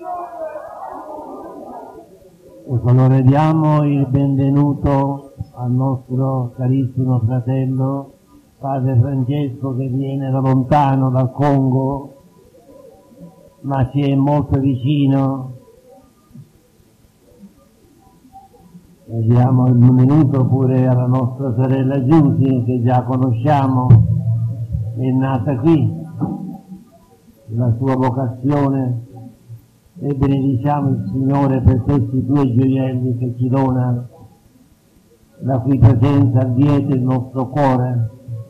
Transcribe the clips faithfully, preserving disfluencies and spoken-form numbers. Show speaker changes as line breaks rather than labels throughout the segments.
Ecco, allora diamo il benvenuto al nostro carissimo fratello Padre Francesco, che viene da lontano, dal Congo, ma ci è molto vicino. E diamo il benvenuto pure alla nostra sorella Giusy, che già conosciamo, è nata qui, la sua vocazione, e benediciamo il Signore per questi due gioielli che ci dona, la cui presenza allieta il nostro cuore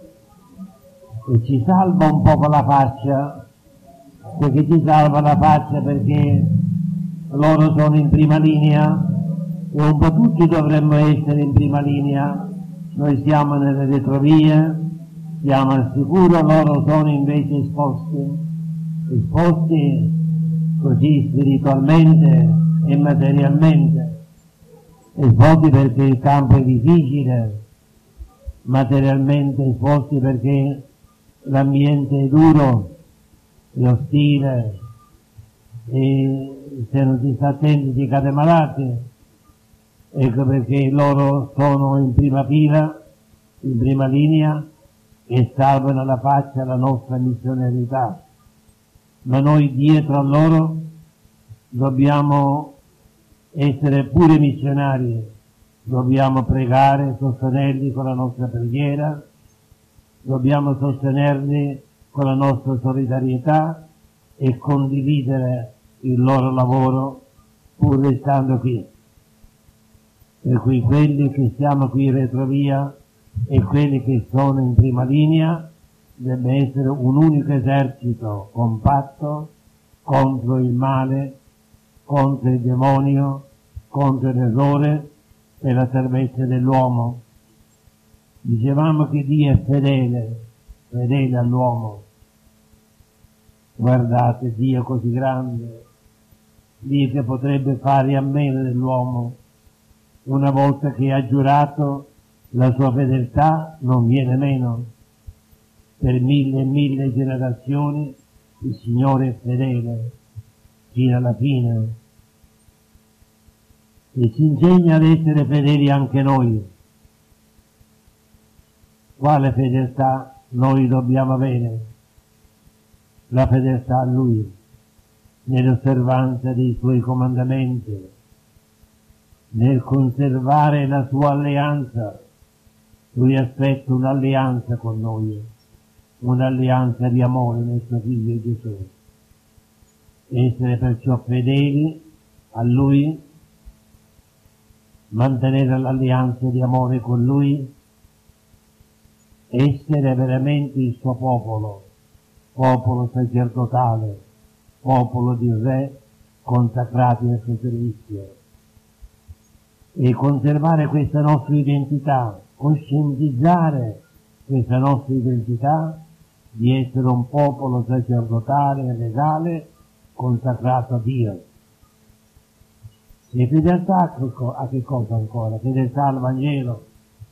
e ci salva un po' con la faccia, perché ci salva la faccia perché loro sono in prima linea e un po' tutti dovremmo essere in prima linea. Noi siamo nelle retrovie, siamo al sicuro, loro sono invece esposti, esposti così spiritualmente e materialmente, esposti perché il campo è difficile, materialmente esposti perché l'ambiente è duro, è ostile, e se non si sta attenti si cade malati. Ecco perché loro sono in prima fila, in prima linea, e salvano alla faccia la nostra missionarità. Ma noi dietro a loro dobbiamo essere pure missionari, dobbiamo pregare, sostenerli con la nostra preghiera, dobbiamo sostenerli con la nostra solidarietà e condividere il loro lavoro pur restando qui. Per cui quelli che siamo qui in retrovia e quelli che sono in prima linea deve essere un unico esercito compatto contro il male, contro il demonio, contro l'errore, per la salvezza dell'uomo. Dicevamo che Dio è fedele, fedele all'uomo. Guardate, Dio è così grande, Dio che potrebbe fare a meno dell'uomo. Una volta che ha giurato, la sua fedeltà non viene meno. Per mille e mille generazioni il Signore è fedele fino alla fine e ci insegna ad essere fedeli anche noi. Quale fedeltà noi dobbiamo avere? La fedeltà a Lui, nell'osservanza dei Suoi comandamenti, nel conservare la Sua alleanza. Lui aspetta un'alleanza con noi, un'alleanza di amore nel suo Figlio Gesù. Essere perciò fedeli a Lui, mantenere l'alleanza di amore con Lui, essere veramente il suo popolo, popolo sacerdotale, popolo di re consacrati al suo servizio, e conservare questa nostra identità, coscientizzare questa nostra identità di essere un popolo sacerdotale e regale consacrato a Dio. E fedeltà a che cosa ancora? Fedeltà al Vangelo.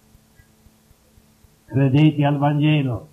Credete al Vangelo.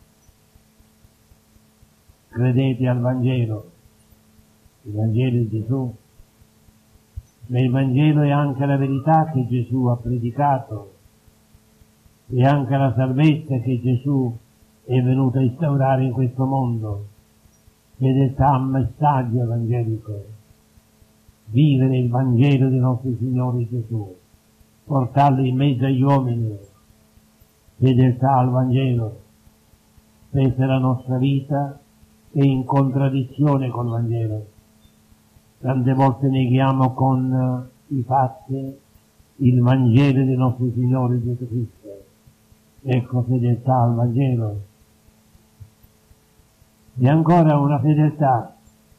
Credete al Vangelo. Il Vangelo è Gesù. Ma il Vangelo è anche la verità che Gesù ha predicato, e anche la salvezza che Gesù è venuto a instaurare in questo mondo. Fedeltà al messaggio evangelico, vivere il Vangelo del nostro Signore Gesù, portarlo in mezzo agli uomini. Fedeltà al Vangelo, spesso la nostra vita è in contraddizione col Vangelo. Tante volte neghiamo con i fatti il Vangelo del nostro Signore Gesù Cristo. Ecco, fedeltà al Vangelo. E ancora una fedeltà,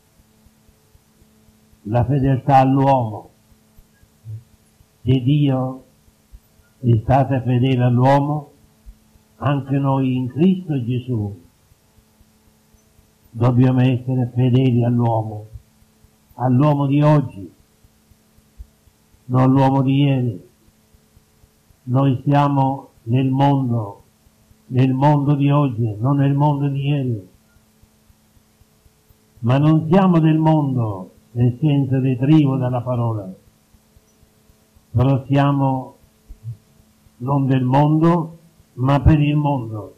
la fedeltà all'uomo. Se Dio è stato fedele all'uomo, anche noi in Cristo Gesù dobbiamo essere fedeli all'uomo, all'uomo di oggi, non l'uomo di ieri. Noi siamo nel mondo, nel mondo di oggi, non nel mondo di ieri. Ma non siamo del mondo, nel senso retrivo della parola, però siamo non del mondo, ma per il mondo.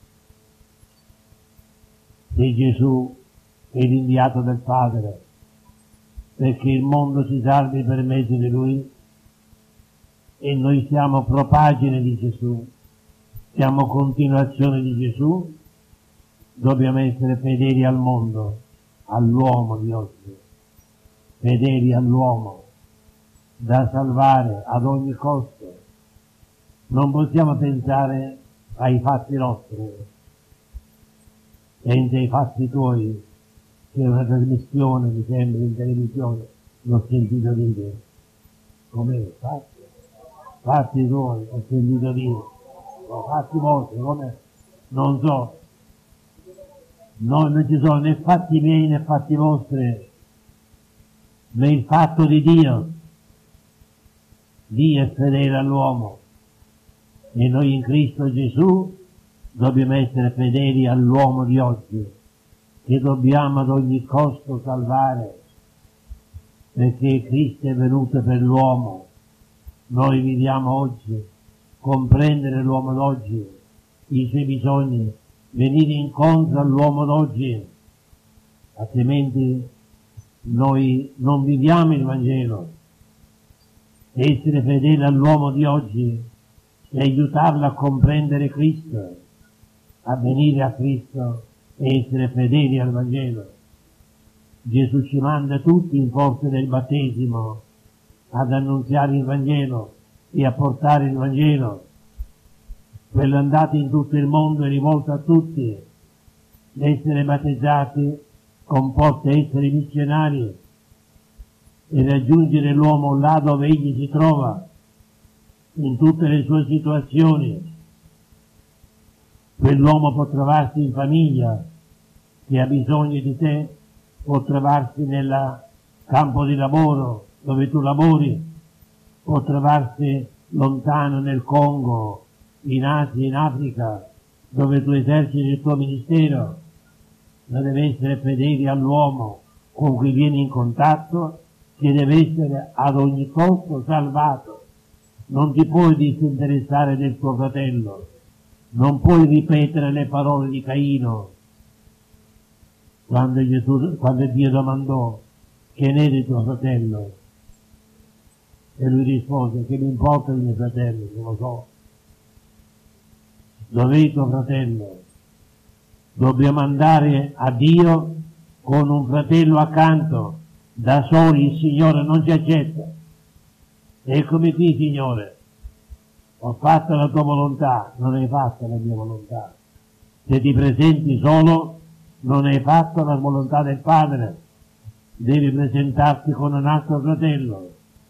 E Gesù è l'inviato del Padre, perché il mondo si salvi per mezzo di Lui, e noi siamo propagine di Gesù, siamo continuazione di Gesù, dobbiamo essere fedeli al mondo, all'uomo di oggi, fedeli all'uomo, da salvare ad ogni costo. Non possiamo pensare ai fatti nostri, pensa ai fatti tuoi. C'è una trasmissione, mi sembra, in televisione, l'ho sentito dire. Com'è? Fatti? Fatti tuoi, ho sentito dire. No, fatti vostri, com'è? Non so. No, non ci sono né fatti miei né fatti vostri, ma il fatto di Dio. Dio è fedele all'uomo, e noi in Cristo Gesù dobbiamo essere fedeli all'uomo di oggi, che dobbiamo ad ogni costo salvare, perché Cristo è venuto per l'uomo. Noi viviamo oggi, comprendere l'uomo d'oggi, i suoi bisogni, venire incontro all'uomo d'oggi, altrimenti noi non viviamo il Vangelo. Essere fedeli all'uomo di oggi e aiutarlo a comprendere Cristo, a venire a Cristo e essere fedeli al Vangelo. Gesù ci manda tutti in forza del battesimo ad annunziare il Vangelo e a portare il Vangelo. Quello andato in tutto il mondo è rivolto a tutti. Essere battezzati comporta essere missionari e raggiungere l'uomo là dove egli si trova, in tutte le sue situazioni. Quell'uomo può trovarsi in famiglia, che ha bisogno di te, può trovarsi nel campo di lavoro dove tu lavori, può trovarsi lontano nel Congo, in Asia, in Africa, dove tu eserciti il tuo ministero, ma deve essere fedeli all'uomo con cui vieni in contatto, che deve essere ad ogni costo salvato. Non ti puoi disinteressare del tuo fratello, non puoi ripetere le parole di Caino quando, Gesù, quando Dio domandò che ne è di tuo fratello, e lui rispose: che mi importa di mio fratello, non lo so. Dov'è il tuo fratello? Dobbiamo andare a Dio con un fratello accanto. Da soli il Signore non ci accetta. Eccomi qui, Signore, ho fatto la tua volontà. Non hai fatto la mia volontà. Se ti presenti solo, non hai fatto la volontà del Padre. Devi presentarti con un altro fratello.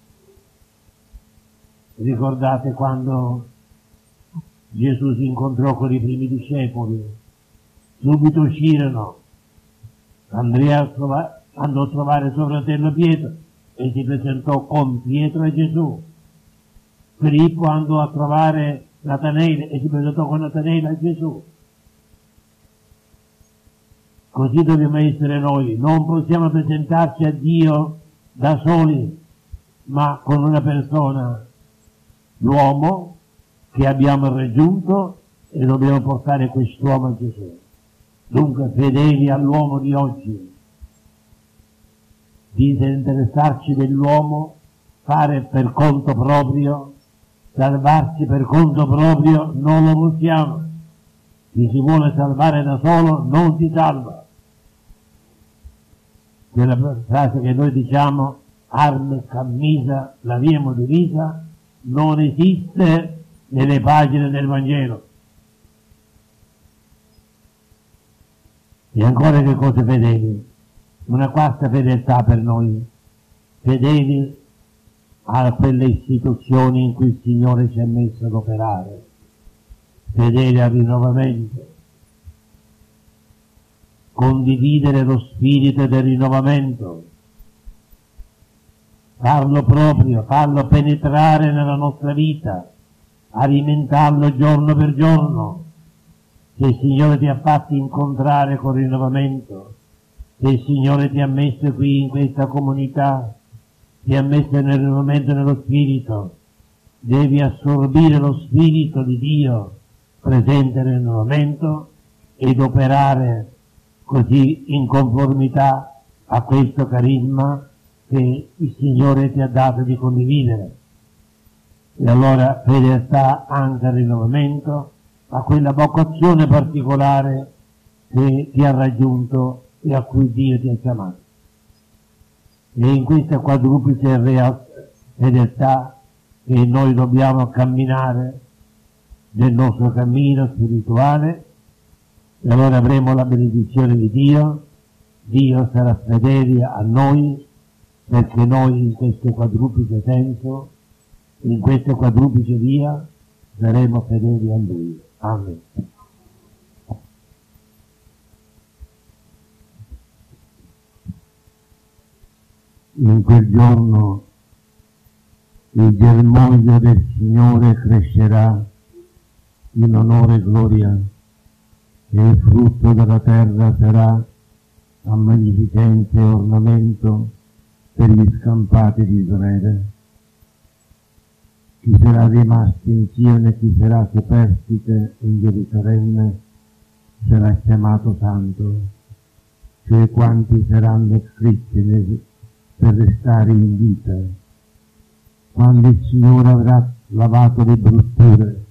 Ricordate quando Gesù si incontrò con i primi discepoli? Subito uscirono. Andrea andò a trovare suo fratello Pietro e si presentò con Pietro a Gesù. Filippo andò a trovare Natanaele e si presentò con Natanaele a Gesù. Così dobbiamo essere noi. Non possiamo presentarci a Dio da soli, ma con una persona, l'uomo che abbiamo raggiunto, e dobbiamo portare quest'uomo a Gesù. Dunque, fedeli all'uomo di oggi, disinteressarci dell'uomo, fare per conto proprio, salvarci per conto proprio, non lo possiamo. Chi si vuole salvare da solo non si salva. Quella frase che noi diciamo, arme, cammisa, laviamo divisa, non esiste nelle pagine del Vangelo. E ancora che cose fedeli? Una quarta fedeltà per noi, fedeli a quelle istituzioni in cui il Signore ci ha messo ad operare, fedeli al rinnovamento, condividere lo spirito del rinnovamento, farlo proprio, farlo penetrare nella nostra vita, alimentarlo giorno per giorno. Se il Signore ti ha fatti incontrare col rinnovamento, Se il Signore ti ha messo qui in questa comunità, ti ha messo nel rinnovamento nello Spirito, devi assorbire lo Spirito di Dio presente nel rinnovamento ed operare così in conformità a questo carisma che il Signore ti ha dato di condividere. E allora fedeltà anche al rinnovamento, a quella vocazione particolare che ti ha raggiunto e a cui Dio ti ha chiamato. E in questa quadruplice fedeltà che noi dobbiamo camminare nel nostro cammino spirituale, e allora avremo la benedizione di Dio. Dio sarà fedele a noi, perché noi in questo quadruplice senso, in questa quadruplice via, saremo fedeli a Lui. Amen. In quel giorno il germoglio del Signore crescerà in onore e gloria, e il frutto della terra sarà a magnificenza e ornamento per gli scampati di Israele. Chi sarà rimasto in Sione, chi sarà superstite in Gerusalemme, sarà chiamato santo, cioè quanti saranno scritti nel, per restare in vita. Quando il Signore avrà lavato le brutture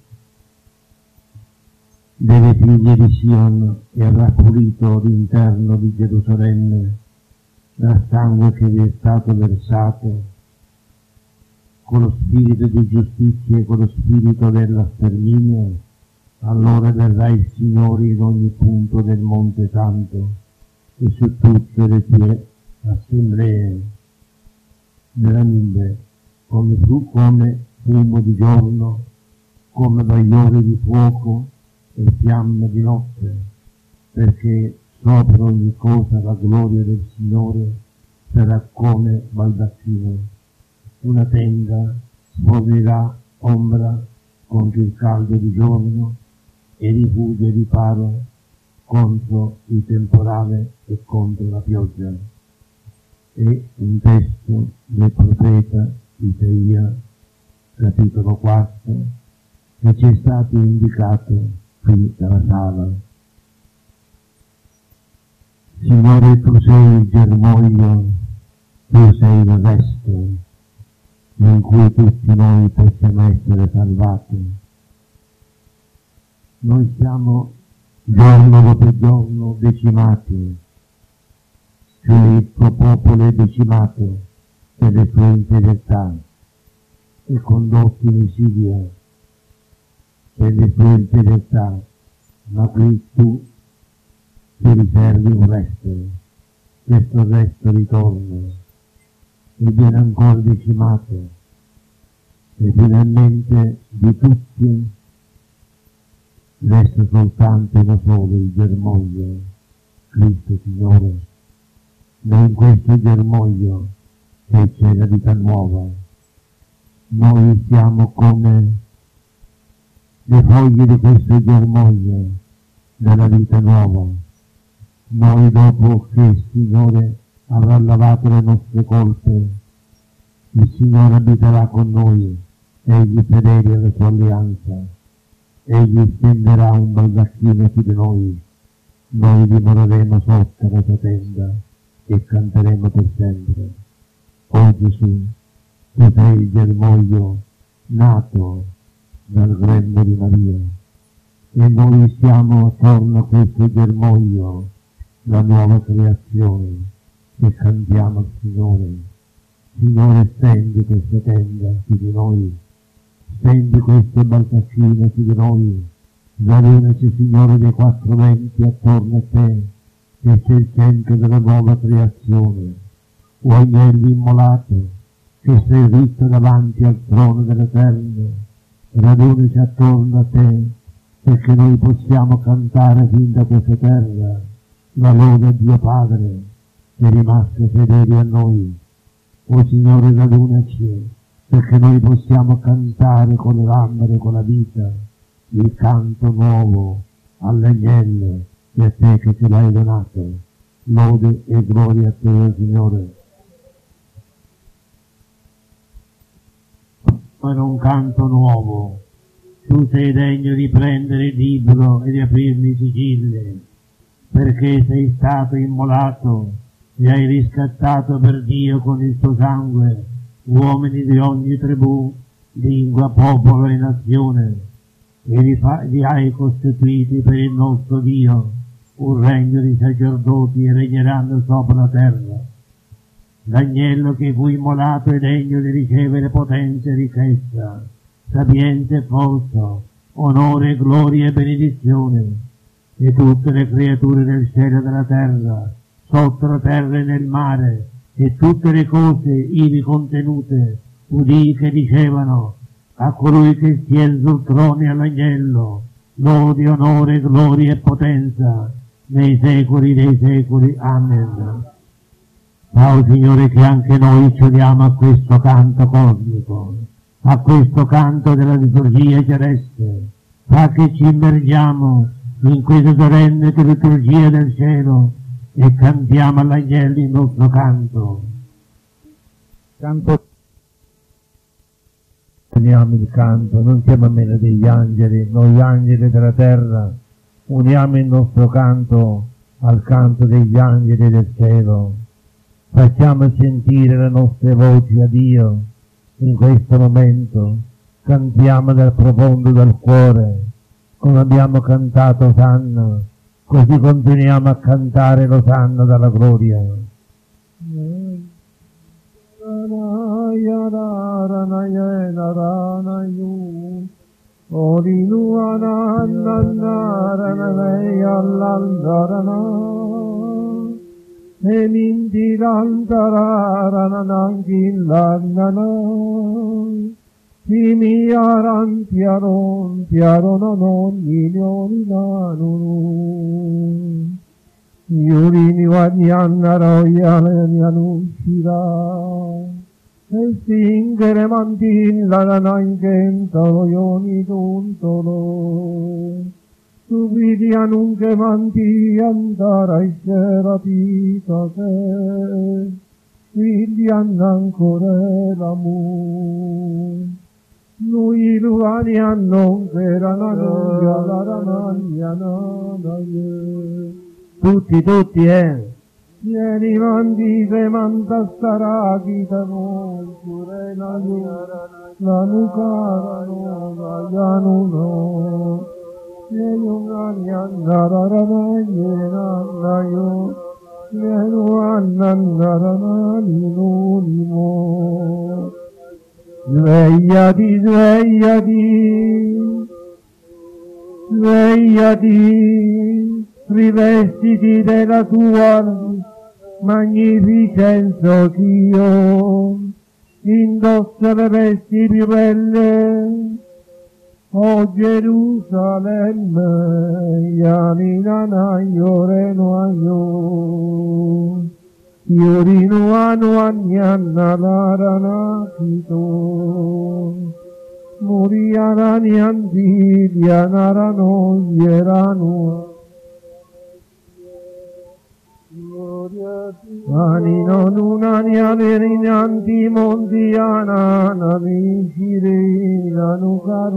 delle figlie di Sion e avrà pulito l'interno di Gerusalemme dal sangue che vi è stato versato, con lo spirito di giustizia e con lo spirito della sterminio, allora verrà il Signore in ogni punto del Monte Santo e su tutte le sue assemblee, veramente come, come fumo di giorno, come bagliore di fuoco e fiamme di notte, perché sopra ogni cosa la gloria del Signore sarà come baldacchino. Una tenda fornirà ombra contro il caldo di giorno e rifugio e riparo contro il temporale e contro la pioggia. E un testo del profeta Isaia, capitolo quattro, che ci è stato indicato qui dalla sala. Signore, tu sei il germoglio, tu sei il resto in cui tutti noi possiamo essere salvati. Noi siamo giorno dopo giorno decimati, cioè il tuo popolo è decimato per le tue infedeltà e condotti in esilio per le tue infedeltà, ma qui tu ti riservi un resto, questo resto ritorna e viene ancora decimato, e finalmente di tutti resta soltanto uno solo, il germoglio, Cristo Signore. Ma in questo germoglio che c'è la vita nuova, noi siamo come le foglie di questo germoglio della vita nuova. Noi, dopo che il Signore avrà lavato le nostre colpe, il Signore abiterà con noi, egli fedeli alla sua alleanza, egli stenderà un baldacchino su di noi, noi dimoreremo sotto la sua tenda e canteremo per sempre. O Gesù, tu sei il germoglio nato dal grembo di Maria, e noi siamo attorno a questo germoglio, la nuova creazione, e cantiamo al Signore. Signore, stendi questa tenda su di noi, stendi queste baldacchine su di noi, radunaci, Signore, dei quattro venti attorno a te, che sei il centro della nuova creazione. O agnello immolato, che sei ritto davanti al trono dell'Eterno, radunaci attorno a te, perché noi possiamo cantare fin da questa terra la lode a Dio Padre, che è rimasto fedele a noi. O Signore, radunaci, perché noi possiamo cantare con le lampade e con la vita il canto nuovo all'agnello e a te che ce l'hai donato. lode e gloria a te, Signore. Per un canto nuovo, tu sei degno di prendere il libro e di aprirne i sigilli, perché sei stato immolato e hai riscattato per Dio con il tuo sangue uomini di ogni tribù, lingua, popolo e nazione, e li, fa, li hai costituiti per il nostro Dio, un regno di sacerdoti, e regneranno sopra la terra. L'agnello che fu immolato è degno di ricevere potenza e ricchezza, sapienza e forza, onore, gloria e benedizione, e tutte le creature del cielo e della terra, sotto la terra e nel mare, e tutte le cose ivi contenute, udì che dicevano: a colui che siede sul trono e all'agnello, lode, onore, gloria e potenza, nei secoli dei secoli. Amen. Ciao Signore, che anche noi ci uniamo a questo canto cosmico, a questo canto della liturgia celeste. Fa che ci immergiamo in questa solenne liturgia del cielo e cantiamo all'agnello il nostro canto. Canto. Uniamo il canto, non siamo a meno degli angeli, noi angeli della terra, uniamo il nostro canto al canto degli angeli del cielo. Facciamo sentire le nostre voci a Dio in questo momento, cantiamo dal profondo del cuore, come abbiamo cantato Osanna, così continuiamo a cantare l'Osanna dalla gloria.
e mindirantararanankillanana Timiyaran tiaron tiaronanon yinyoninanunu Yurini vanyannaroyalyanyanushira E singere mantillananankentolo yonituntolo Subidi anunche manti andara iscerapita se Figli ancora l'amu Lui luani annon perananunga larananyananaye
Tutti, tutti, eh!
Vieni mandi se manda staraki tamo Surena yu lanukarano vayanuno Yenunganyandararanayenanayo Yenuannandarananino Svegliati, svegliati, svegliati, rivestiti della tua magnificenza Dio, indossa le vesti più belle, o Gerusalemme, Yanina Yoreno Ayo, Yorino Anu Anyanna Larana Kito, Muriarani Andilia Narano Yerano, Anino Nunani Averinanti Mondiana Navishirina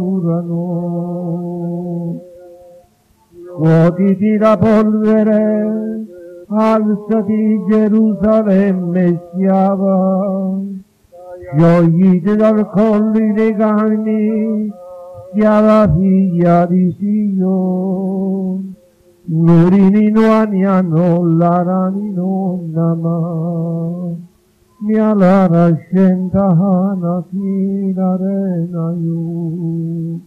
Nucarurano, Vuotiti la polvere, alzati Gerusalemme schiava, sciogliti dal collo i legami, schiava figlia di Sion, Nurini nuaniano larani nonnama, mia lara scentahana kinarena yu,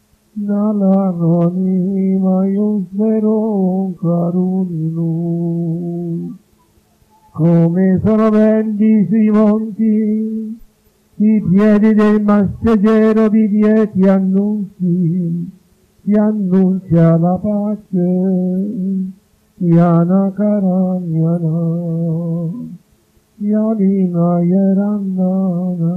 nalaroni mayo sveron caruninu. Come sono belli sui monti i piedi del messaggero di lieti annunzi, ti annuncia la pace, Yana Karanyana, Yalina Yerannana.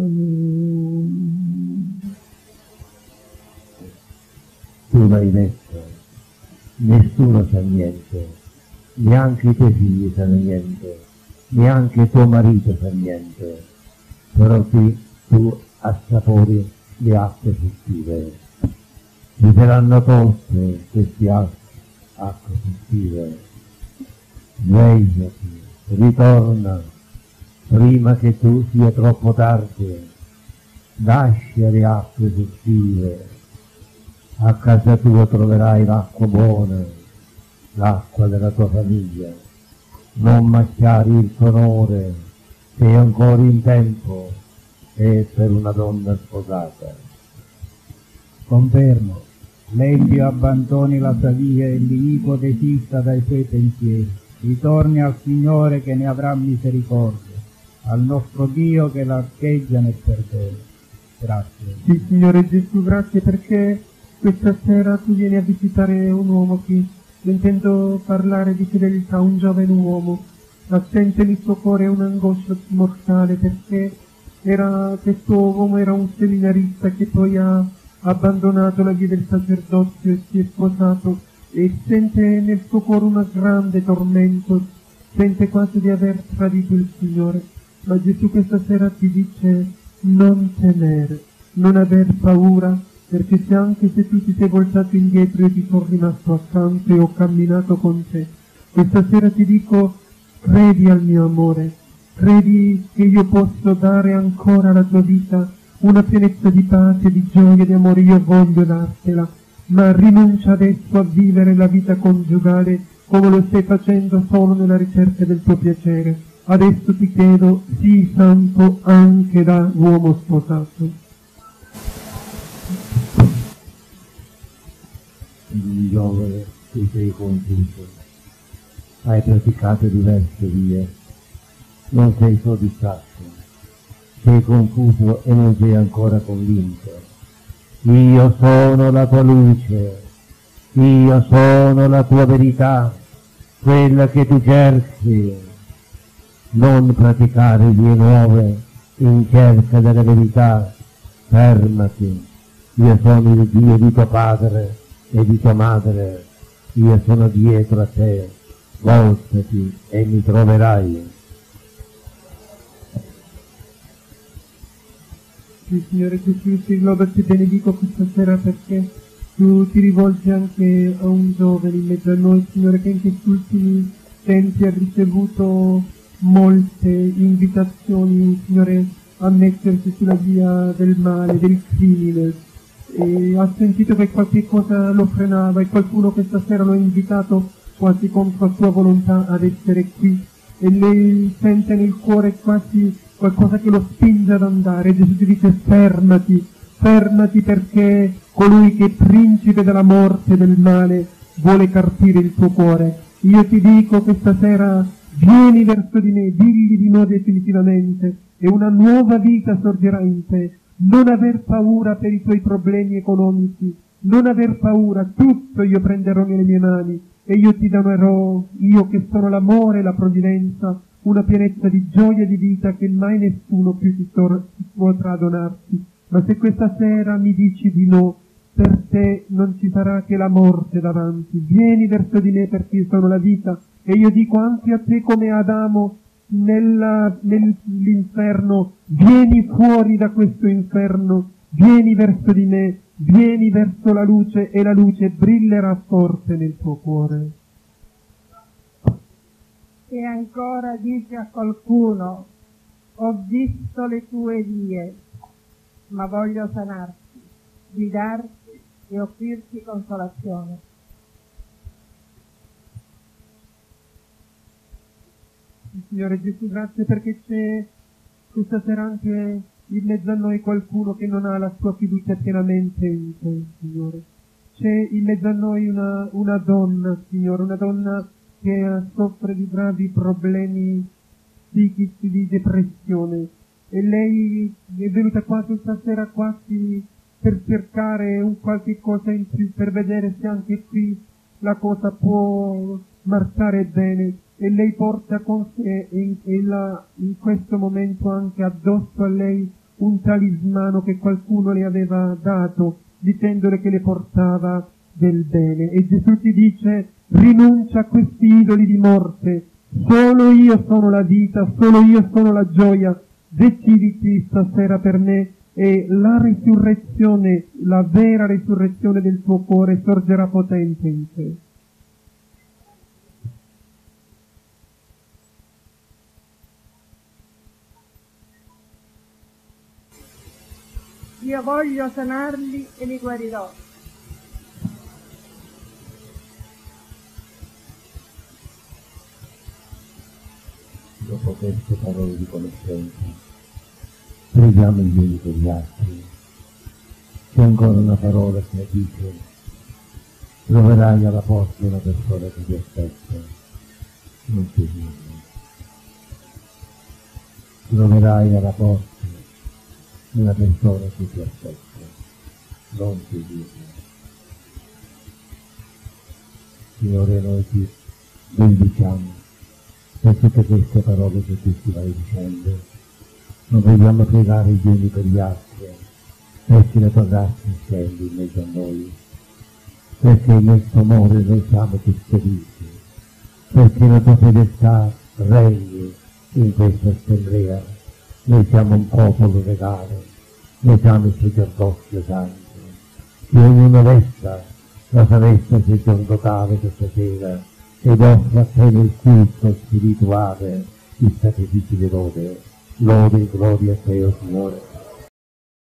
Tu l'hai detto, nessuno sa niente,
neanche i tuoi figli sanno niente, neanche tuo marito sa niente, però qui tu assapori le acque furtive. Ti saranno tolte queste acque furtive. Svegliati, ritorna, prima che tu sia troppo tardi. Lascia le acque furtive. A casa tua troverai l'acqua buona, l'acqua della tua famiglia. Non macchiare il tuo onore, sei ancora in tempo, e per una donna sposata.
Confermo, l'empio abbandoni la sua via e l'iniquo desista dai suoi pensieri. Ritorni al Signore che ne avrà misericordia, al nostro Dio che l'archeggia nel perdono. Grazie.
Sì, Signore Gesù, grazie perché questa sera tu vieni a visitare un uomo qui. Sentendo parlare di fedeltà, un giovane uomo, ma sente nel suo cuore un'angoscia mortale perché era, questo uomo era un seminarista che poi ha abbandonato la via del sacerdozio e si è sposato e sente nel suo cuore un grande tormento, sente quasi di aver tradito il Signore. Ma Gesù questa sera ti dice non temere, non aver paura, perché se anche se tu ti sei voltato indietro io ti sono rimasto accanto e ho camminato con te. Questa sera ti dico, credi al mio amore, credi che io posso dare ancora alla tua vita una pienezza di pace, di gioia, di amore, io voglio dartela, ma rinuncia adesso a vivere la vita coniugale come lo stai facendo solo nella ricerca del tuo piacere. Adesso ti chiedo, sii santo anche da uomo sposato.
Giovane, tu sei confuso, hai praticato diverse vie, non sei soddisfatto, sei confuso e non sei ancora convinto. Io sono la tua luce, io sono la tua verità, quella che tu cerchi. Non praticare vie nuove in cerca della verità, fermati, io sono il Dio di tuo padre e di tua madre, io sono dietro a te, voltati e mi troverai.
Sì, Signore Gesù, ti lodo e ti benedico questa sera perché tu ti rivolgi anche a un giovane in mezzo a noi, Signore, che in questi ultimi tempi ha ricevuto molte invitazioni, Signore, a mettersi sulla via del male, del crimine, e ha sentito che qualche cosa lo frenava e qualcuno questa sera lo ha invitato quasi contro sua volontà ad essere qui e lei sente nel cuore quasi qualcosa che lo spinge ad andare. Gesù ti dice fermati, fermati perché colui che è principe della morte e del male vuole carpire il tuo cuore. Io ti dico questa sera vieni verso di me, digli di no definitivamente e una nuova vita sorgerà in te. Non aver paura per i tuoi problemi economici, non aver paura, tutto io prenderò nelle mie mani e io ti donerò, io che sono l'amore e la provvidenza, una pienezza di gioia e di vita che mai nessuno più ti, tor- ti potrà donarti. Ma se questa sera mi dici di no, per te non ci sarà che la morte davanti. Vieni verso di me perché io sono la vita e io dico anche a te come Adamo nella, nell'inferno, vieni fuori da questo inferno, vieni verso di me, vieni verso la luce e la luce brillerà forte nel tuo cuore.
E ancora dice a qualcuno, ho visto le tue vie, ma voglio sanarti, guidarti e offrirti consolazione.
Signore Gesù, grazie perché c'è questa sera anche in mezzo a noi qualcuno che non ha la sua fiducia pienamente in te, Signore. C'è in mezzo a noi una, una donna, Signore, una donna che soffre di gravi problemi psichici, di depressione, e lei è venuta qua questa sera quasi per cercare un qualche cosa in più, per vedere se anche qui la cosa può marciare bene, e lei porta con sé in, in, la, in questo momento anche addosso a lei un talismano che qualcuno le aveva dato, dicendole che le portava del bene. E Gesù ti dice: rinuncia a questi idoli di morte, solo io sono la vita, solo io sono la gioia. Deciditi stasera per me e la risurrezione, la vera risurrezione del tuo cuore sorgerà potente in te.
Io voglio sanarli e li guarirò.
Dopo queste parole di conoscenza, preghiamo gli uni per gli altri. C'è ancora una parola che dice: troverai alla porta una persona che ti aspetta, non ti dirlo. Troverai alla porta una persona che ti aspetta, non ti dirlo. Signore, noi ti benediciamo per tutte queste parole che tu ci vai dicendo. Non vogliamo pregare gli uni per gli altri, perché la tua grazia scendi in mezzo a noi, perché nel tuo amore noi siamo custoditi, perché la tua fedeltà regni in questa assemblea. Noi siamo un popolo regale, noi siamo il sacerdozio santo, che ognuno vesta la sua veste sacerdotale questa sera ed offra a te nel culto spirituale il sacrificio di lode. Lode e gloria a te, o Signore.